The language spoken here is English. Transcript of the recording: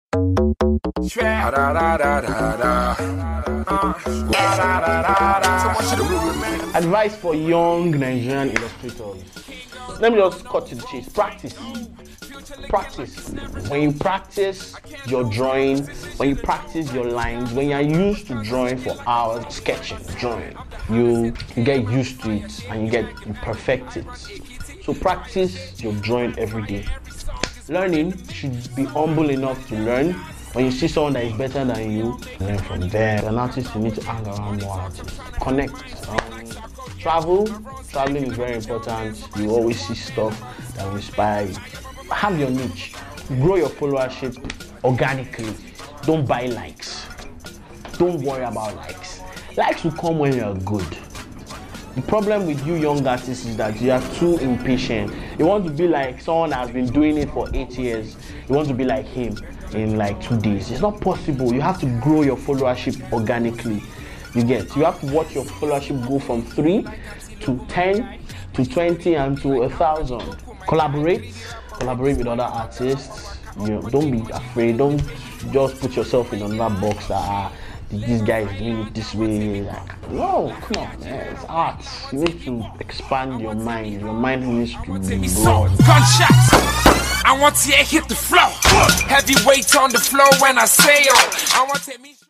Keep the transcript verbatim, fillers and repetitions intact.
Advice for young Nigerian illustrators. Let me just cut to the chase. Practice. Practice. When you practice your drawing, when you practice your lines, when you're used to drawing for hours, sketching, drawing, you, you get used to it and you get you perfect it. So practice your drawing every day. Learning should be humble enough to learn. When you see someone that is better than you, learn from them. As an artist, you need to hang around more artists. Connect. Um, travel. Traveling is very important. You always see stuff that will inspire you. Have your niche. Grow your followership organically. Don't buy likes. Don't worry about likes. Likes will come when you're good. The problem with you young artists is that you are too impatient. You want to be like someone that has been doing it for eight years. You want to be like him in like two days. It's not possible. You have to grow your followership organically. You get. You have to watch your followership go from three to ten to twenty and to a thousand. Collaborate. Collaborate with other artists. You know, don't be afraid. Don't just put yourself in another box that ah, this guy is doing it this way. Like, no, come on, man. It's art. You need to expand your mind. Your mind needs to be broad. Gunshots. I want to hit the floor. Heavy weight on the floor when I say oh. I want to